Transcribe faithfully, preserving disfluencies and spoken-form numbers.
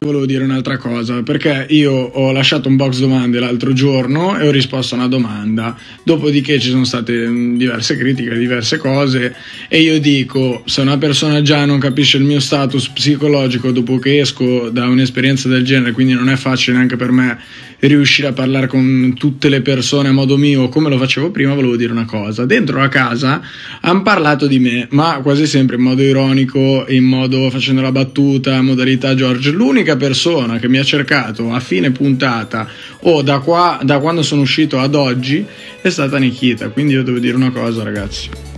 Volevo dire un'altra cosa, perché io ho lasciato un box domande l'altro giorno e ho risposto a una domanda, dopodiché ci sono state diverse critiche, diverse cose, e io dico, se una persona già non capisce il mio status psicologico dopo che esco da un'esperienza del genere, quindi non è facile neanche per me riuscire a parlare con tutte le persone a modo mio come lo facevo prima, volevo dire una cosa. Dentro la casa hanno parlato di me, ma quasi sempre in modo ironico, in modo facendo la battuta, modalità George. L'unica persona che mi ha cercato a fine puntata o da qua, da quando sono uscito ad oggi, è stata Nikita. Quindi io devo dire una cosa, ragazzi.